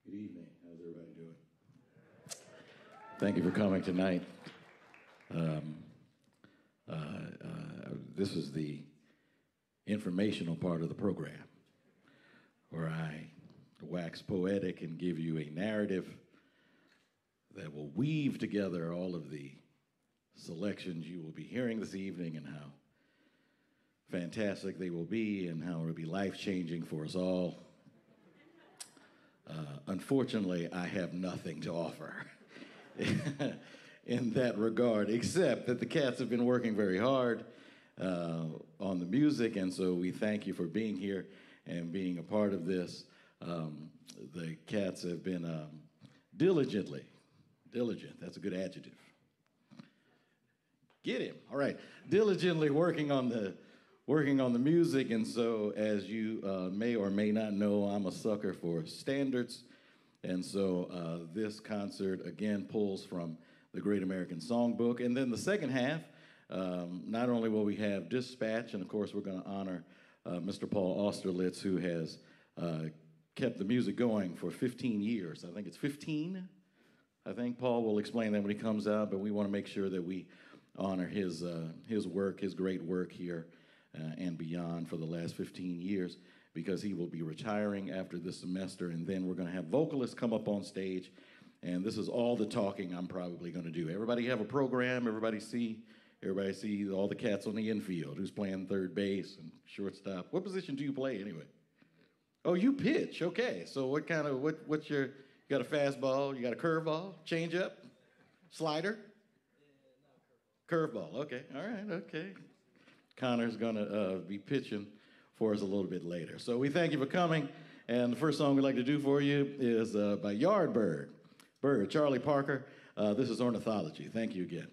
Good evening. How's everybody doing? Thank you for coming tonight. This is the informational part of the program where I wax poetic and give you a narrative that will weave together all of the selections you will be hearing this evening and how fantastic they will be and how it will be life-changing for us all. Unfortunately, I have nothing to offer in that regard, except that the cats have been working very hard on the music, and so we thank you for being here and being a part of this. The cats have been diligent, that's a good adjective. Get him, all right. Diligently working on the music, and so as you may or may not know, I'm a sucker for standards, and so this concert again pulls from the Great American Songbook. And then the second half, not only will we have Dispatch, and of course we're going to honor Mr. Paul Austerlitz, who has kept the music going for 15 years. I think it's 15. I think Paul will explain that when he comes out, but we want to make sure that we honor his work, his great work here and beyond for the last 15 years, because he will be retiring after this semester, and then we're going to have vocalists come up on stage, and this is all the talking I'm probably going to do. Everybody have a program? Everybody see all the cats on the infield? Who's playing third base and shortstop? What position do you play anyway? Oh, you pitch. Okay. So what's your, you got a fastball, you got a curveball, changeup, slider? Curveball. Okay. All right. Okay. Connor's going to be pitching for us a little bit later. So we thank you for coming, and the first song we'd like to do for you is by Byrd, Charlie Parker. This is Ornithology. Thank you again.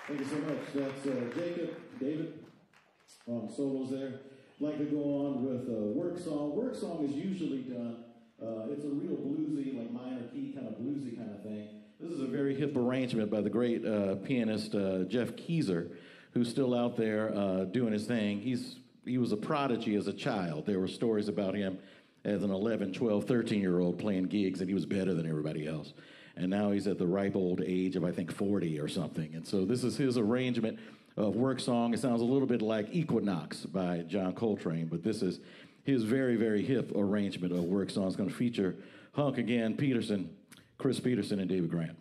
Thank you so much. That's Jacob, David, on solos there. I'd like to go on with work song. Work song is usually done, it's a real bluesy, like minor key, kind of bluesy kind of thing. This is a very hip arrangement by the great pianist Jeff Keyser, who's still out there doing his thing. He was a prodigy as a child. There were stories about him as an 11, 12, 13-year-old playing gigs, and he was better than everybody else. And now he's at the ripe old age of, I think, 40 or something. And so this is his arrangement of work song. It sounds a little bit like Equinox by John Coltrane, but this is his very, very hip arrangement of work song. It's going to feature Hunk again, Peterson, Chris Peterson, and David Grant.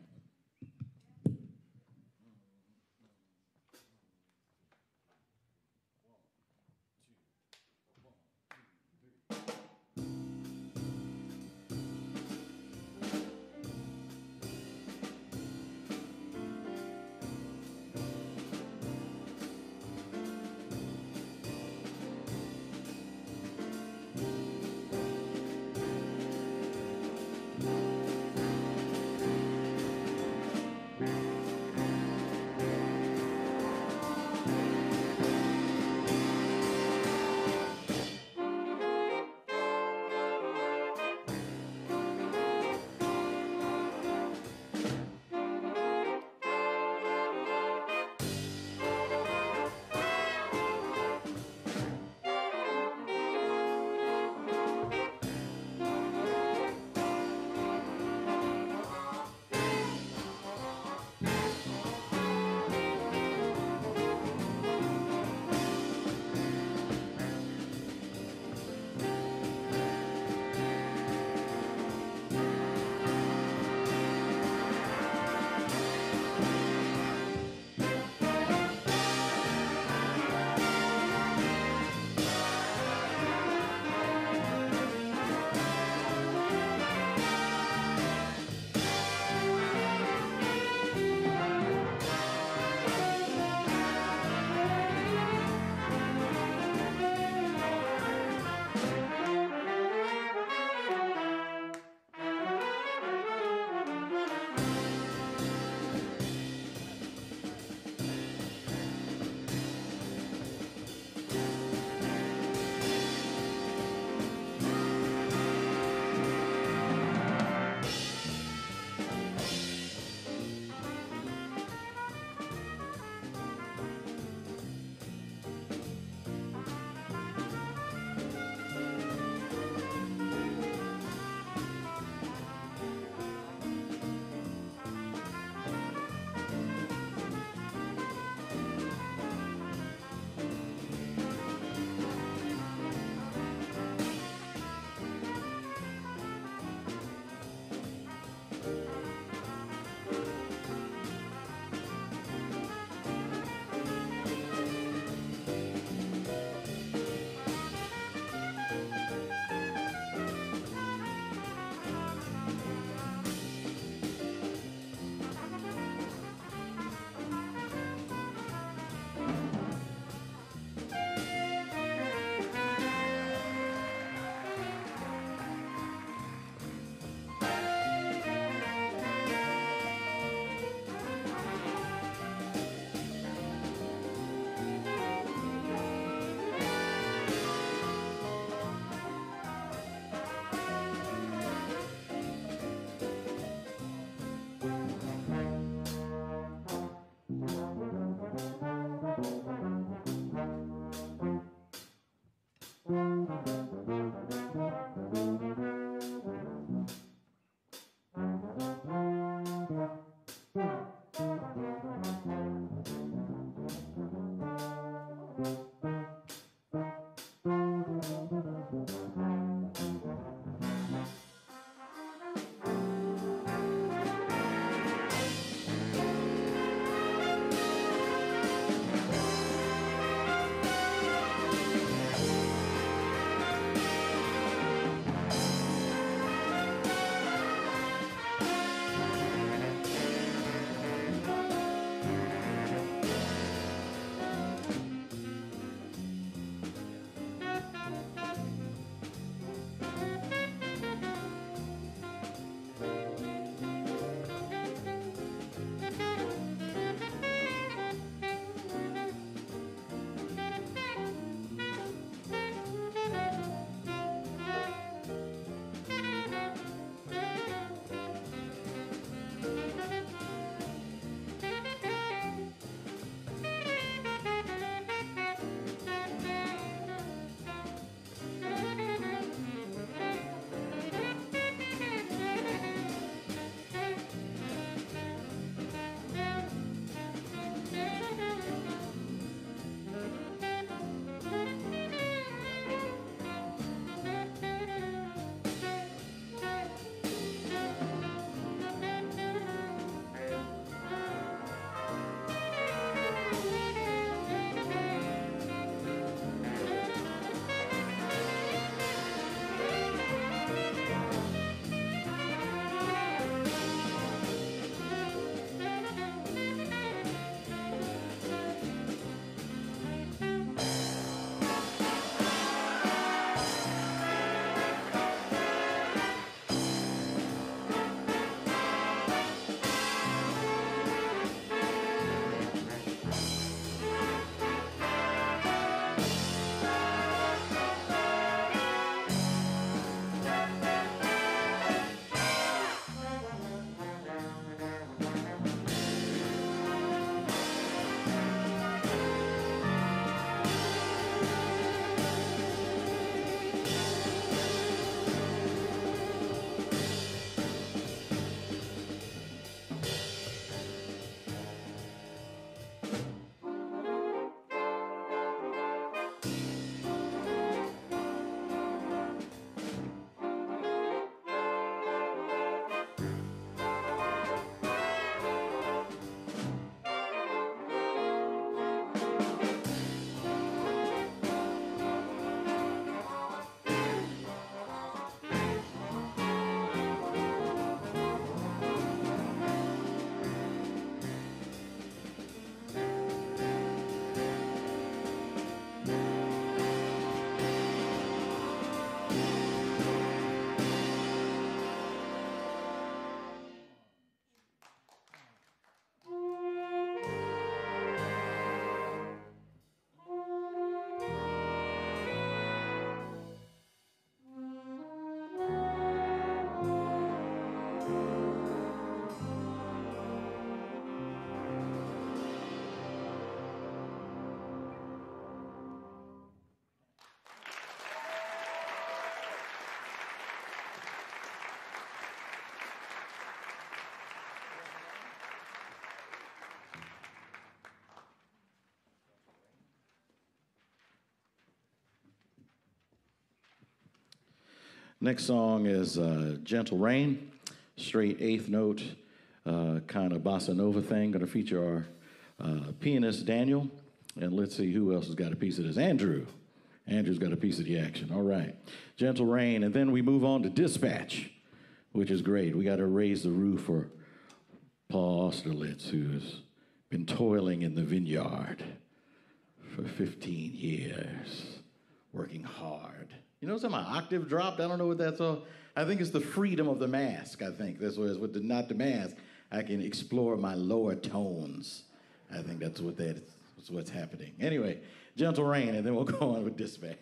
Next song is Gentle Rain, straight eighth note, kind of bossa nova thing. Going to feature our pianist, Daniel. And let's see who else has got a piece of this. Andrew. Andrew's got a piece of the action. All right. Gentle Rain. And then we move on to Dispatch, which is great. We got to raise the roof for Paul Austerlitz, who's been toiling in the vineyard for 15 years, working hard. You notice how my octave dropped? I don't know what that's all. I think it's the freedom of the mask, I think. That's what it's with not the mask. I can explore my lower tones. I think that's what's happening. Anyway, Gentle Rain, and then we'll go on with Dispatch.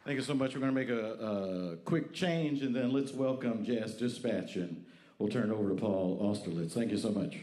Thank you so much. We're going to make a quick change, and then let's welcome Jazz Dispatch, and we'll turn it over to Paul Austerlitz. Thank you so much.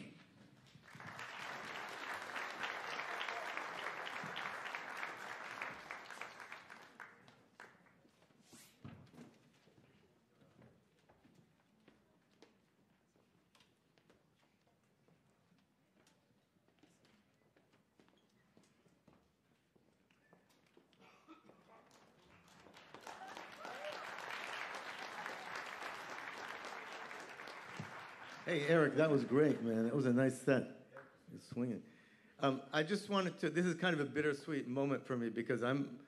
Hey, Eric, that was great, man. That was a nice set. You're swinging. I just wanted to, this is kind of a bittersweet moment for me because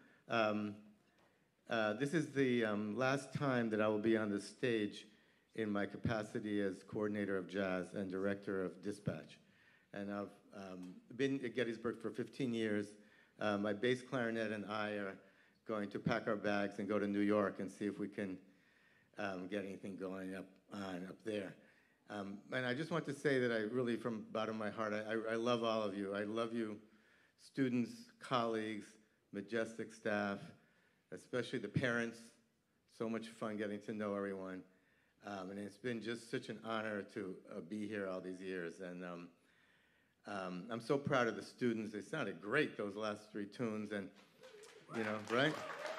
this is the last time that I will be on the stage in my capacity as coordinator of jazz and director of Dispatch. And I've been at Gettysburg for 15 years. My bass clarinet and I are going to pack our bags and go to New York and see if we can get anything going up there. And I just want to say that I really, from the bottom of my heart, I love all of you. I love you, students, colleagues, Majestic staff, especially the parents. So much fun getting to know everyone. And it's been just such an honor to be here all these years. And I'm so proud of the students. They sounded great, those last 3 tunes, and, you know, right?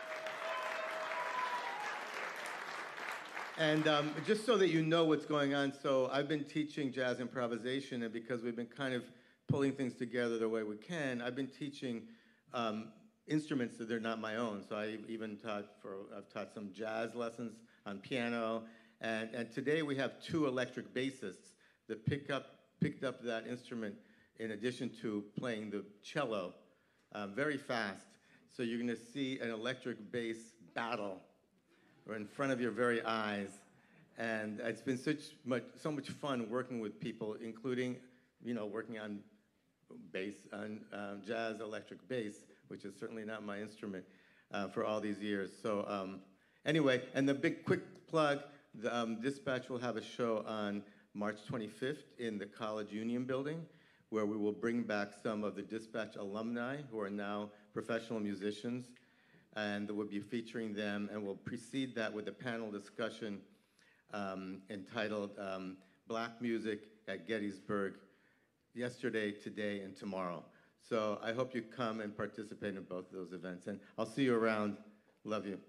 And just so that you know what's going on, so I've been teaching jazz improvisation, and because we've been kind of pulling things together the way we can, I've been teaching instruments that are not my own. So I've taught some jazz lessons on piano, and today we have 2 electric bassists that picked up that instrument in addition to playing the cello very fast. So you're gonna see an electric bass battle or in front of your very eyes. And it's been so much fun working with people, including, you know, working on bass, on jazz electric bass, which is certainly not my instrument, for all these years. So anyway, and the big quick plug, the Dispatch will have a show on March 25th in the College Union building, where we will bring back some of the Dispatch alumni who are now professional musicians, and we'll be featuring them, and we'll precede that with a panel discussion entitled Black Music at Gettysburg, Yesterday, Today, and Tomorrow. So I hope you come and participate in both of those events, and I'll see you around. Love you.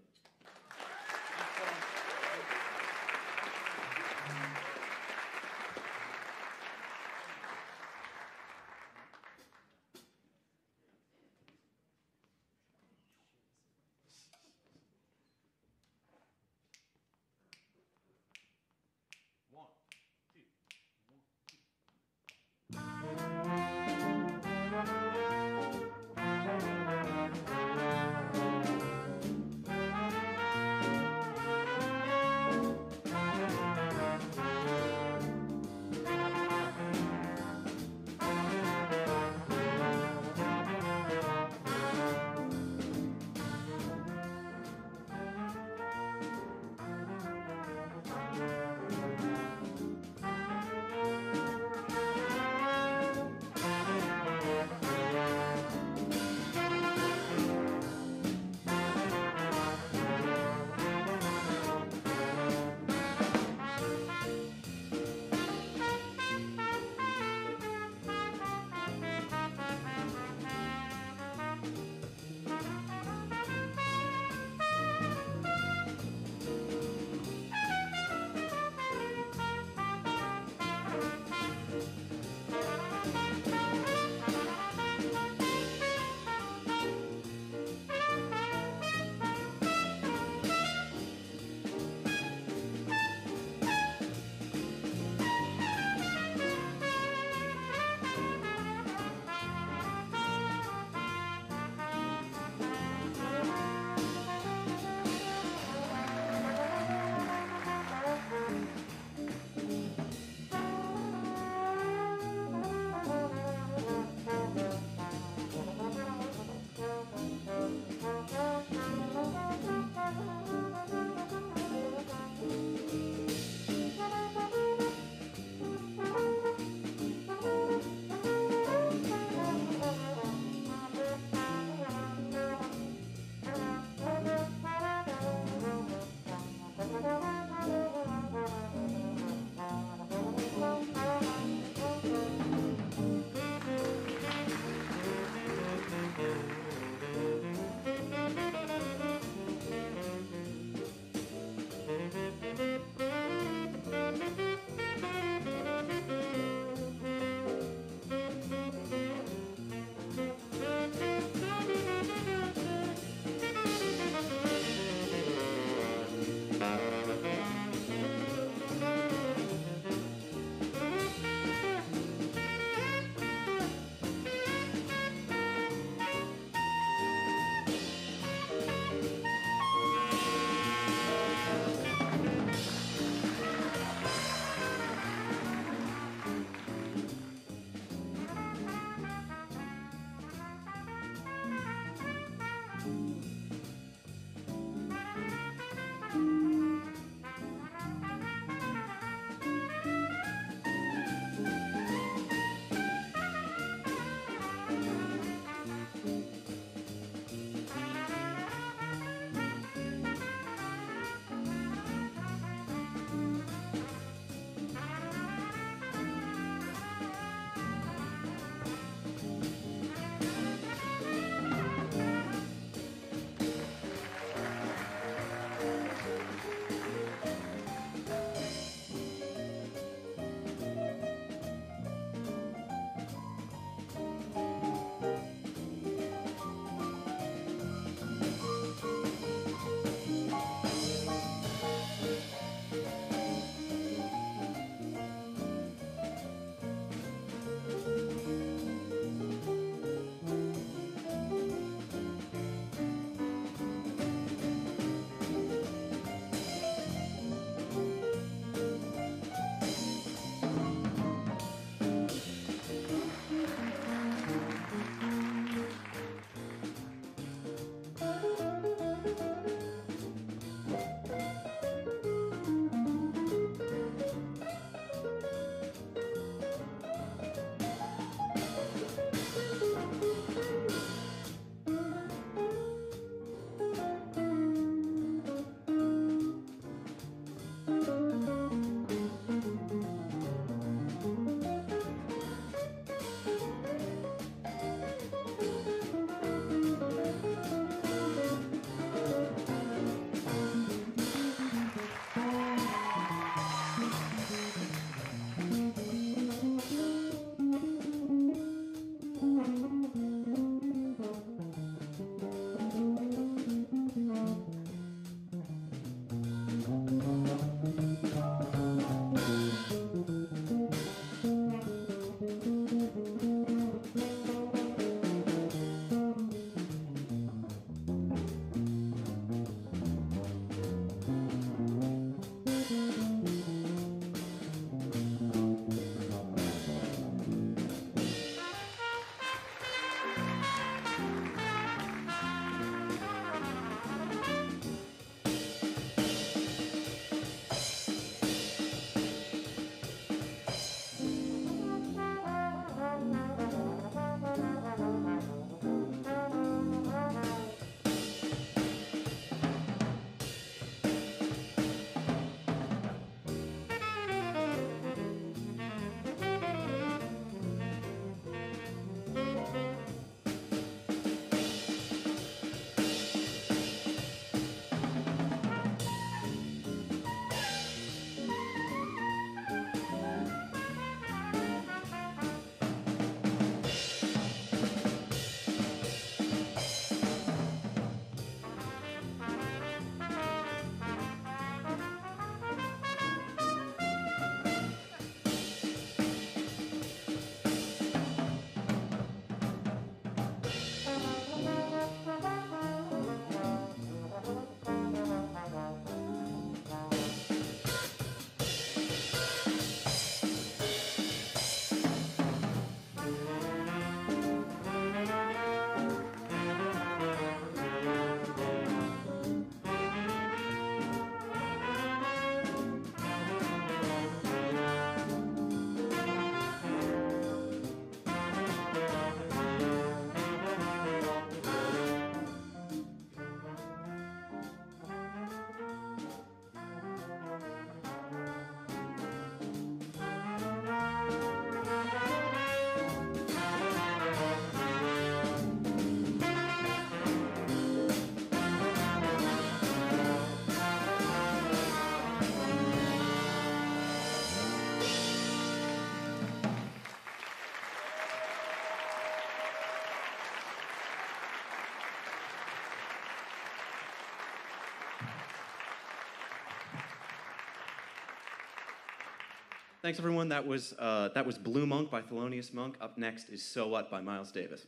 Thanks, everyone. That was Blue Monk by Thelonious Monk. Up next is So What by Miles Davis.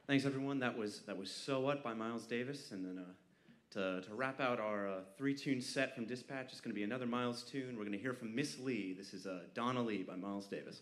Thanks, everyone. That was So What by Miles Davis. And then to wrap out our three-tune set from Dispatch, it's going to be another Miles tune. We're going to hear from Miss Lee. This is Donna Lee by Miles Davis.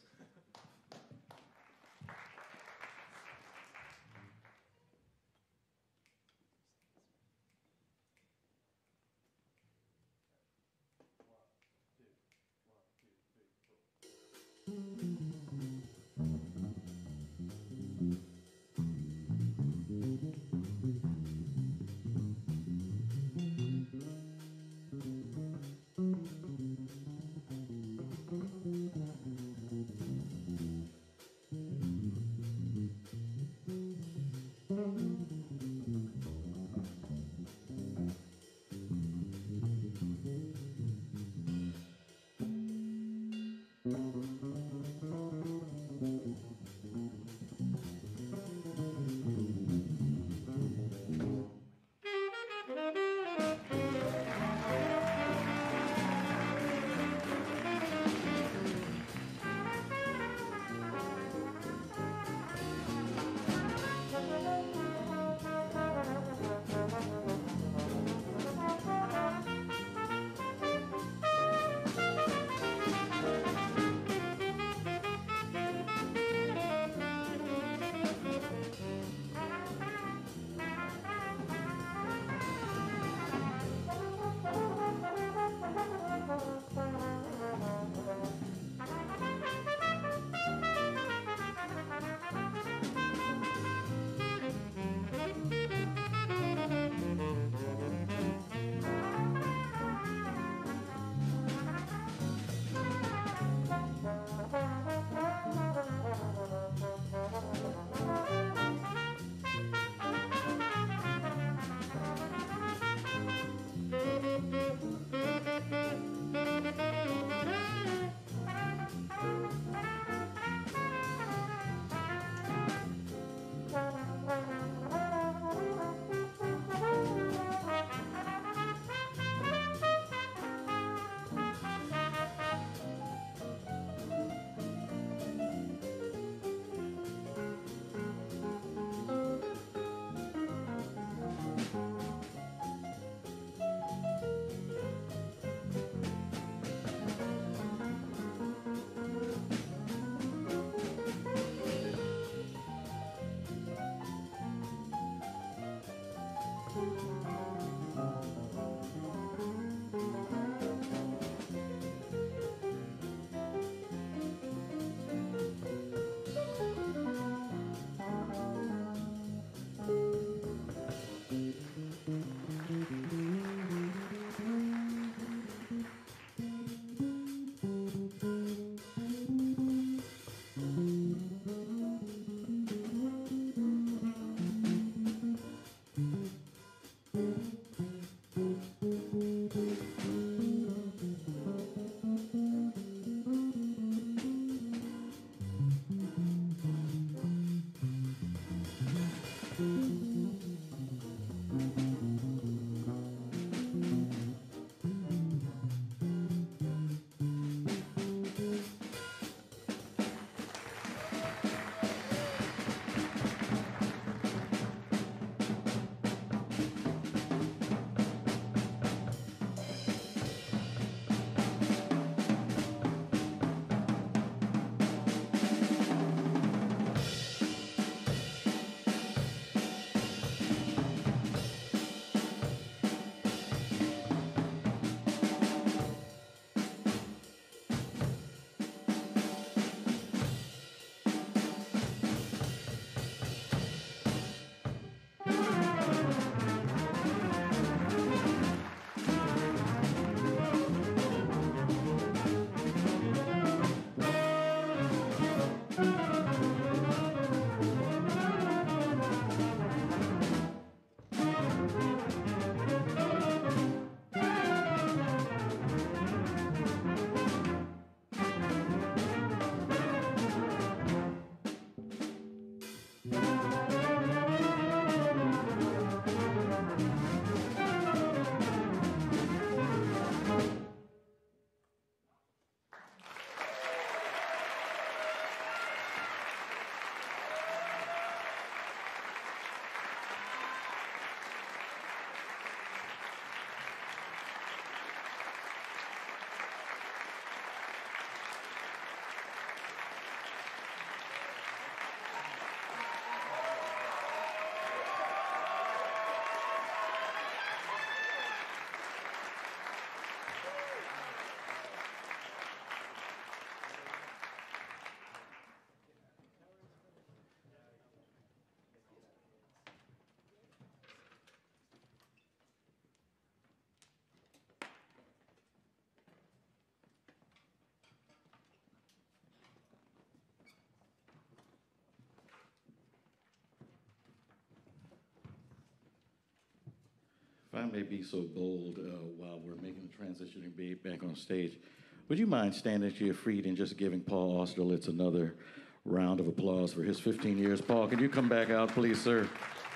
If I may be so bold while we're making the transition and be back on stage, would you mind standing to your feet and just giving Paul Austerlitz another round of applause for his 15 years? Paul, can you come back out, please, sir?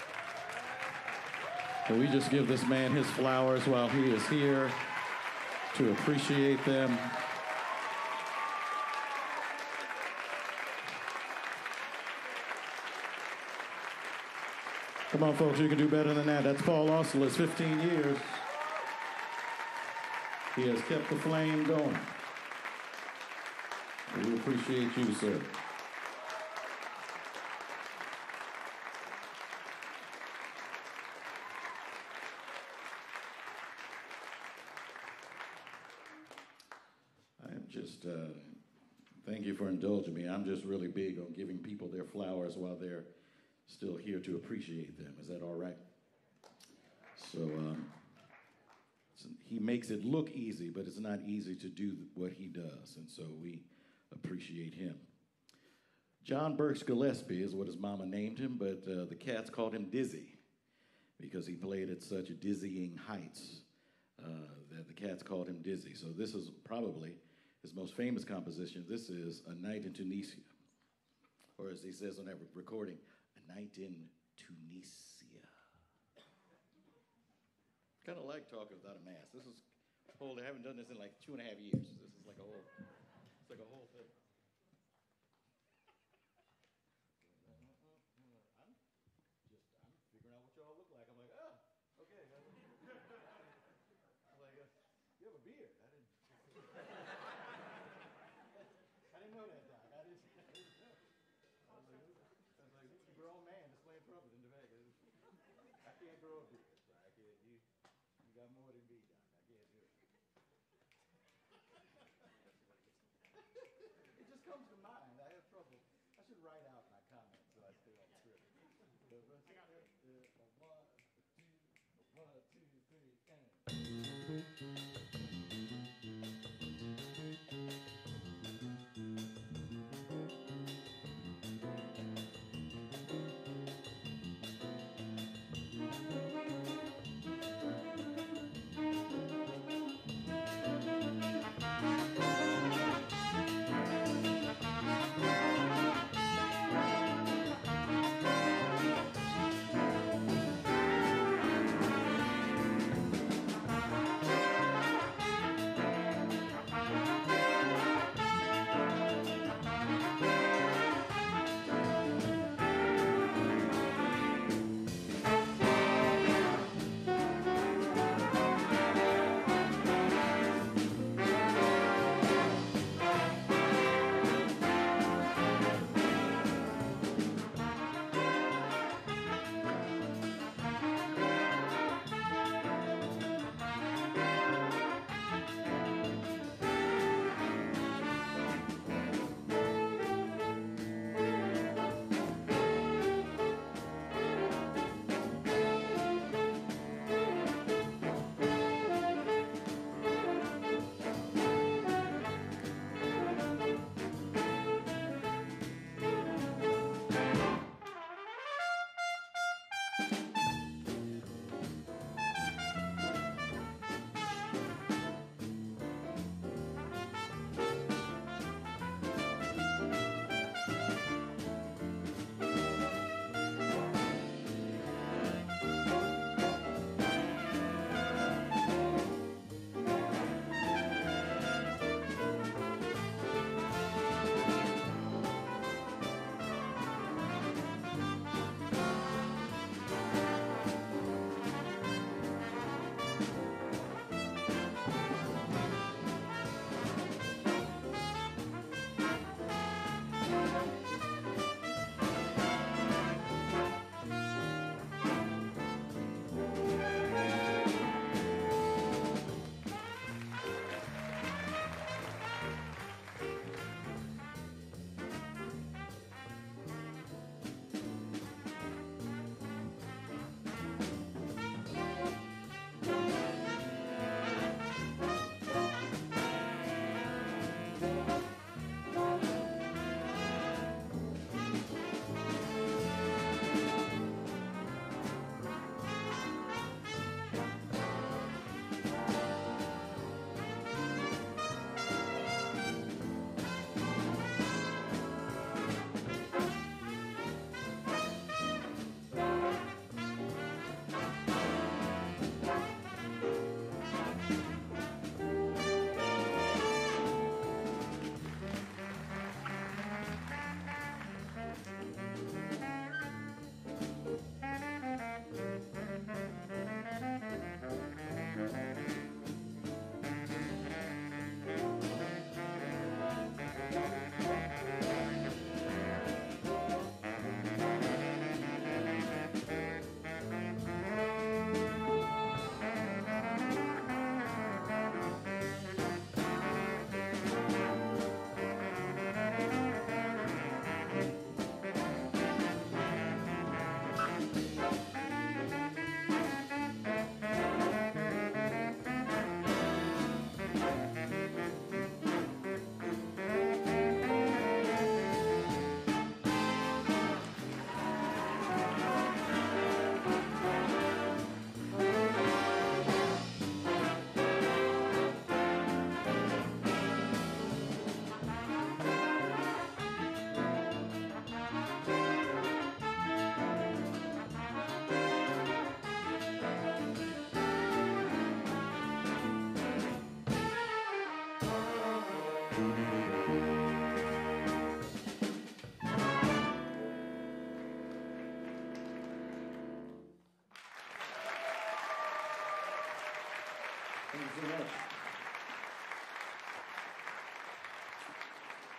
Can we just give this man his flowers while he is here to appreciate them? Come on, folks, you can do better than that. That's Paul Austerlitz, 15 years. He has kept the flame going. We appreciate you, sir. Thank you for indulging me. I'm just really big on giving people their flowers while they're still here to appreciate them. Is that all right? So he makes it look easy, but it's not easy to do what he does, and so we appreciate him. John Burks Gillespie is what his mama named him, but the cats called him Dizzy because he played at such dizzying heights that the cats called him Dizzy. So this is probably his most famous composition. This is A Night in Tunisia, or as he says on that recording, A Night in Tunisia. Kind of like talking without a mask. This is whole. I haven't done this in like 2.5 years. This is like a whole. It's like a whole thing. I'm figuring out what y'all look like. I'm like, oh, okay. I'm like, you have a beard. I didn't know that, Doc. I was like, this is a grown man just playing trumpet in the back. I can't grow a beard. I can't. You got more than me, Doc. I can't do it. It just comes to mind. I have trouble. I should write out my comments so I stay on script. One, two, three, and.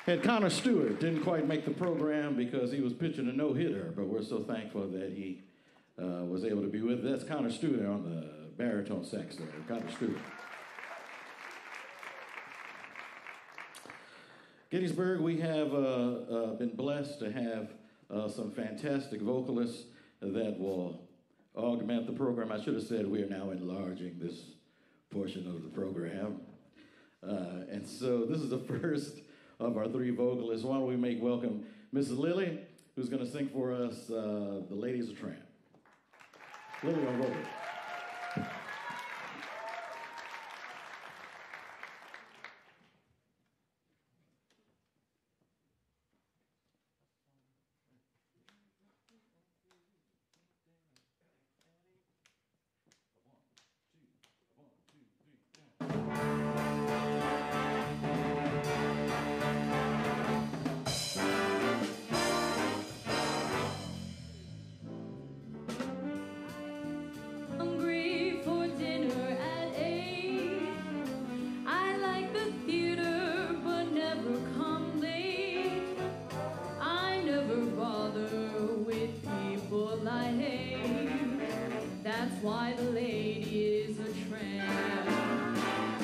And Connor Stewart didn't quite make the program because he was pitching a no-hitter, but we're so thankful that he was able to be with us. That's Connor Stewart on the baritone sax there. Connor Stewart. Gettysburg, we have been blessed to have some fantastic vocalists that will augment the program. I should have said we are now enlarging this portion of the program. And so this is the first of our three vocalists. Why don't we make welcome Mrs. Lily, who's going to sing for us The Lady's a Tramp. Lily on vocal. Why the lady is a tramp.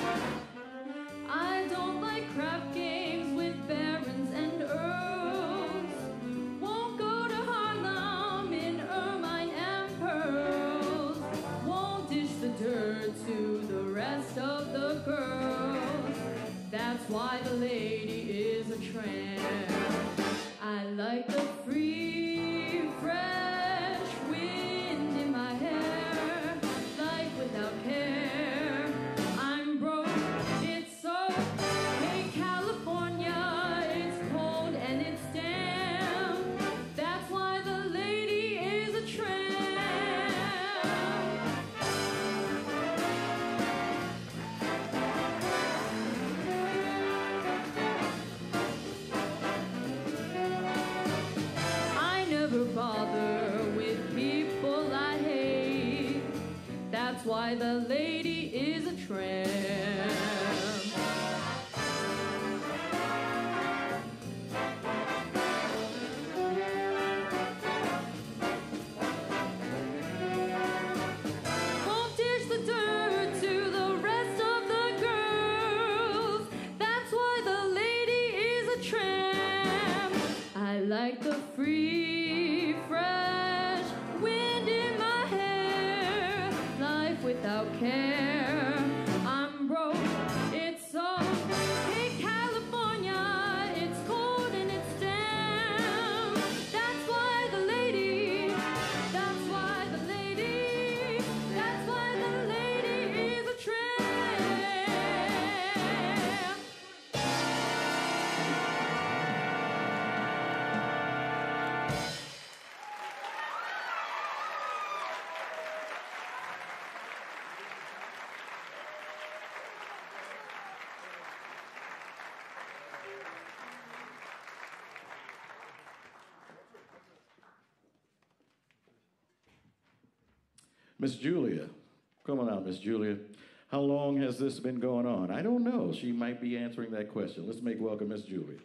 I don't like crap games with barons and earls. Won't go to Harlem in ermine and pearls. Won't dish the dirt to the rest of the girls. That's why the lady is a tramp. I like the free, fresh wind in my hair, life without care. I'm broke, it's so. Hey, California, it's cold and it's damp. That's why the lady is a tramp. I never bother with people I hate. That's why the lady is a tramp. Won't dish the dirt to the rest of the girls. That's why the lady is a tramp. I like the free, fresh wind in my hair, life without care. I'm broke, it's so. Hey, California, it's cold and it's damp. That's why the lady, that's why the lady, that's why the lady is a tramp. Miss Julia. Come on out, Miss Julia. How long has this been going on? I don't know. She might be answering that question. Let's make welcome Miss Julia.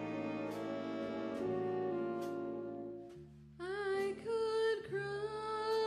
I could cry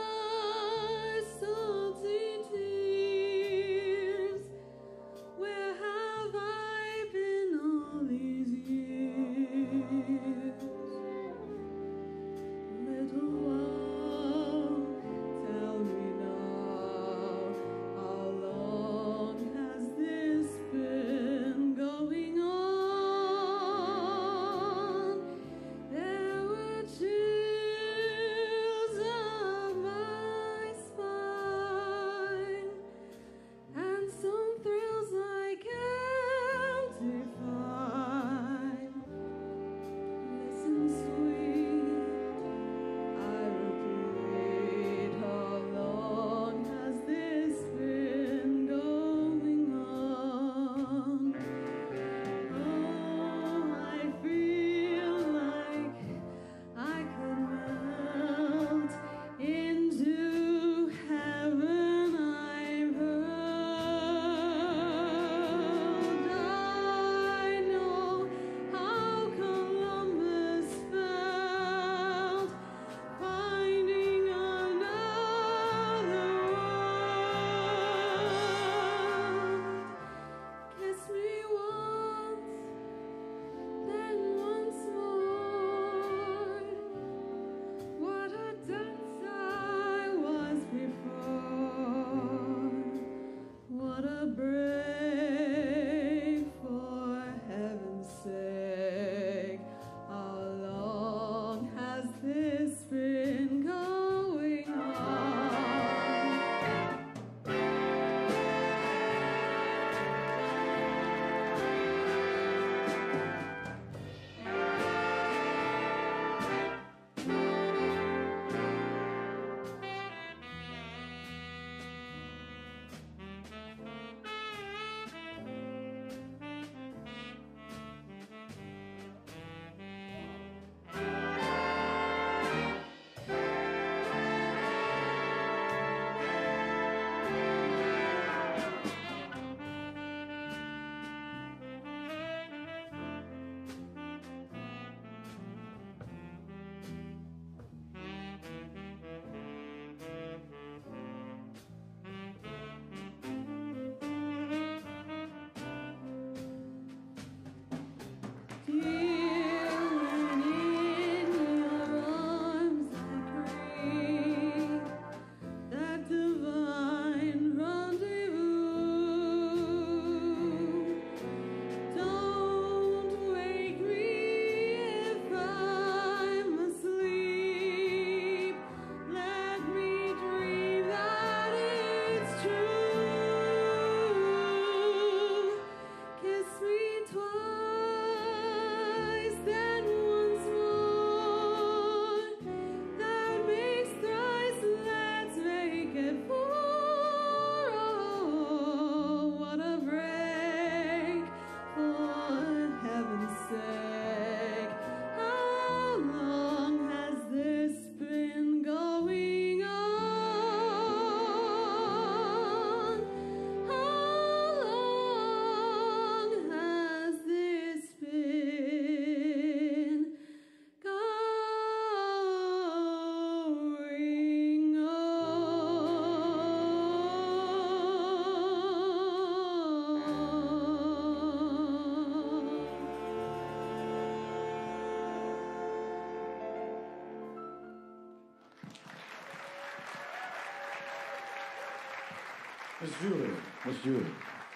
Miss Julie. Miss Julie.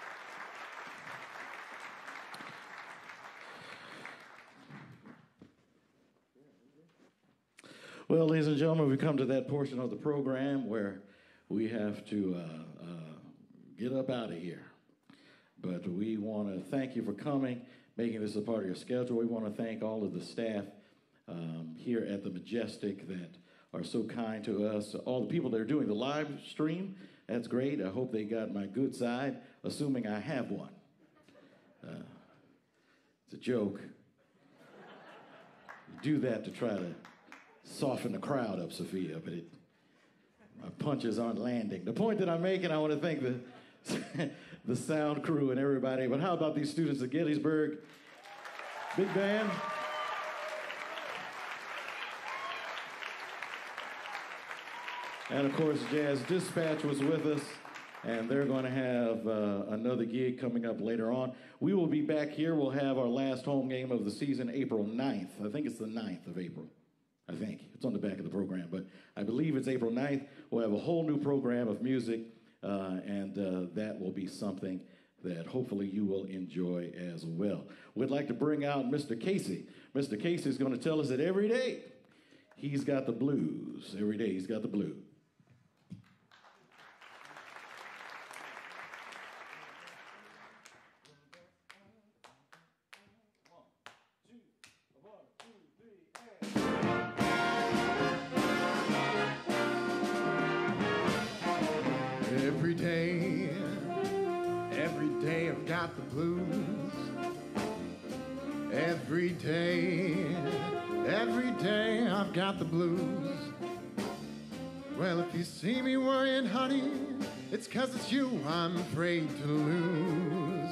Well, ladies and gentlemen, we come to that portion of the program where we have to get up out of here. But we want to thank you for coming, making this a part of your schedule. We want to thank all of the staff here at the Majestic that are so kind to us. All the people that are doing the live stream, that's great. I hope they got my good side, assuming I have one. It's a joke. You do that to try to soften the crowd up, Sophia, but my punches aren't landing. The point that I'm making, I want to thank the sound crew and everybody, but how about these students at Gettysburg? Big band. And of course, Jazz Dispatch was with us, and they're going to have another gig coming up later on. We will be back here. We'll have our last home game of the season, April 9th. I think it's the 9th of April. I think. It's on the back of the program, but I believe it's April 9th. We'll have a whole new program of music, and that will be something that hopefully you will enjoy as well. We'd like to bring out Mr. Casey. Mr. Casey is going to tell us that every day he's got the blues. Every day he's got the blues. Every day I've got the blues. Every day I've got the blues. Well, if you see me worrying, honey, it's 'cause it's you I'm afraid to lose.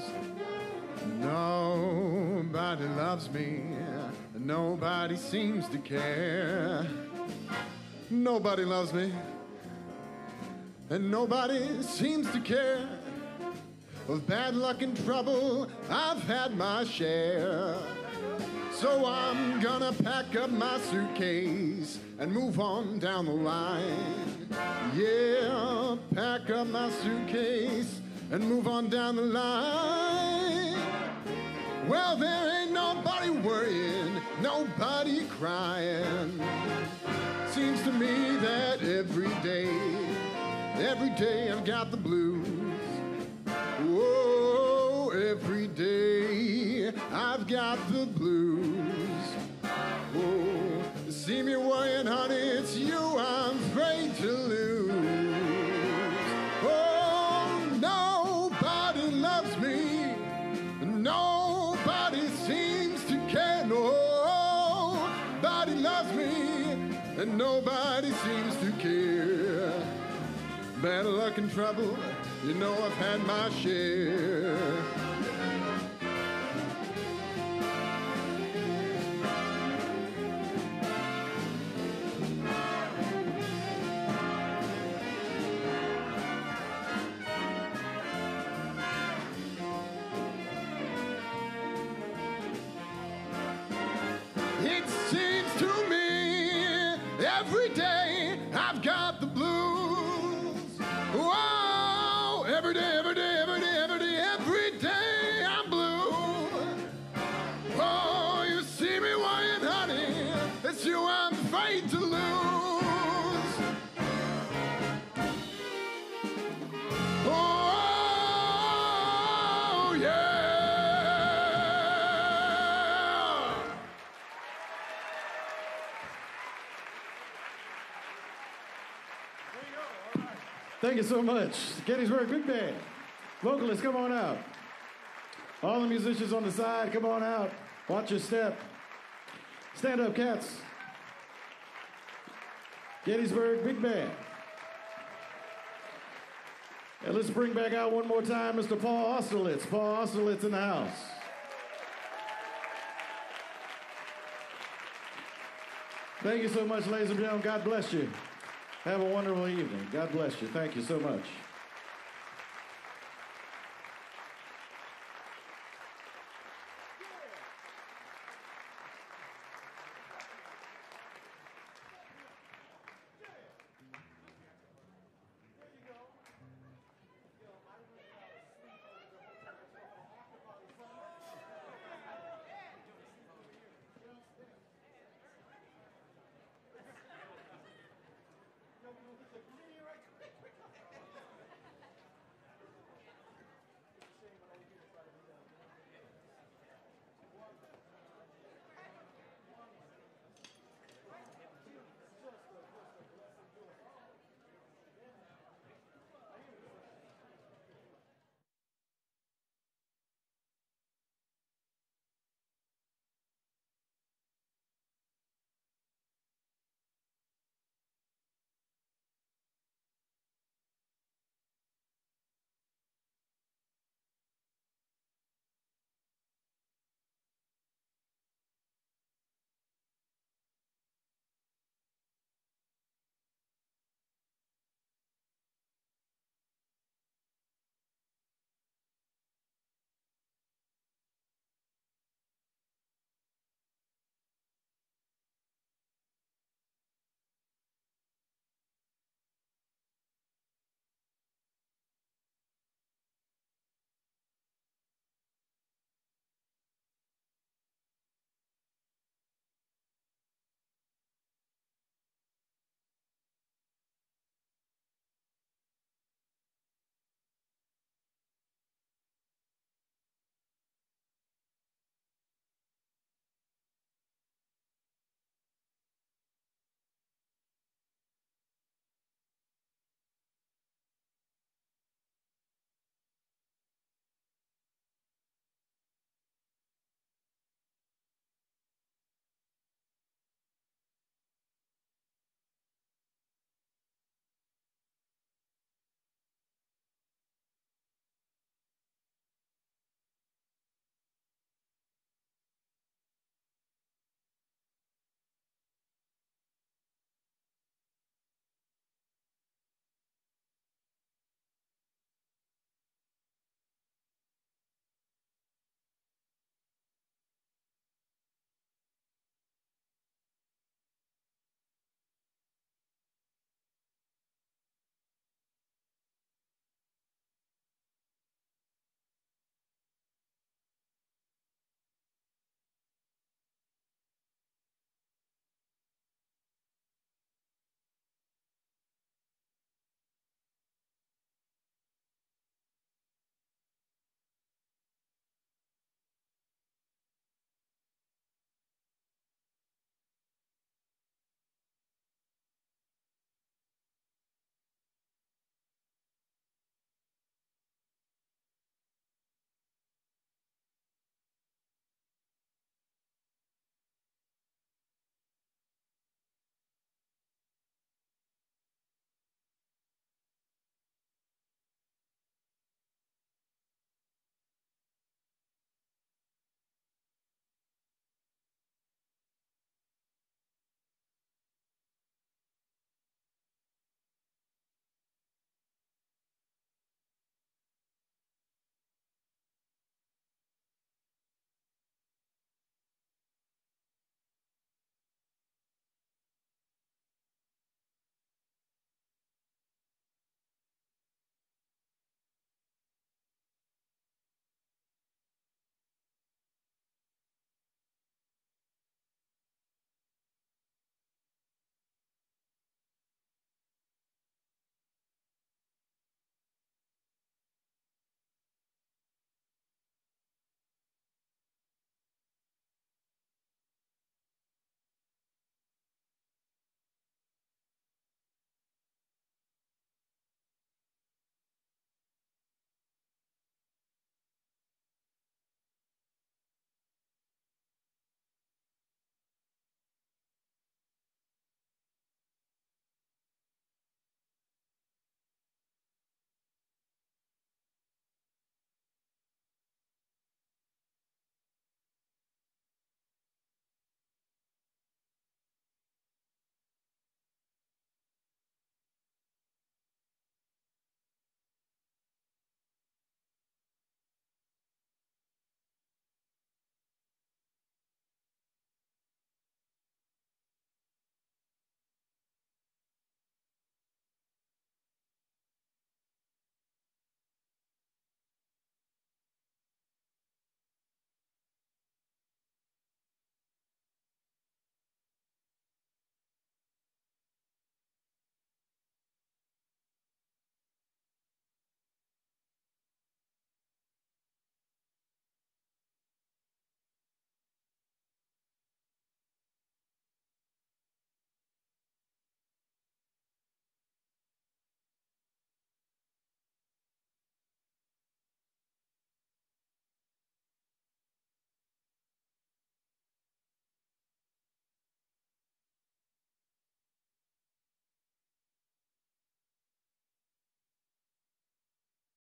Nobody loves me, nobody seems to care. Nobody loves me, and nobody seems to care. Of bad luck and trouble, I've had my share. So I'm gonna pack up my suitcase and move on down the line. Yeah, pack up my suitcase and move on down the line. Well, there ain't nobody worrying, nobody crying. Seems to me that every day I've got the blues. Whoa, every day I've got the blues. Oh, see me worrying, honey, it's you I'm afraid to lose. Oh, nobody loves me, nobody seems to care. Nobody loves me, and nobody seems to care. Bad luck and trouble, you know I've had my share. It seems to me every day I've got the blues. Whoa, every day I'm blue. Oh, you see me worrying, honey, it's you I'm afraid to lose. Oh, yeah. Thank you so much. Gettysburg Big Band. Vocalists, come on out. All the musicians on the side, come on out. Watch your step. Stand up, cats. Gettysburg Big Band. And let's bring back out one more time Mr. Paul Osterlitz. Paul Osterlitz in the house. Thank you so much, ladies and gentlemen. God bless you. Have a wonderful evening. God bless you. Thank you so much.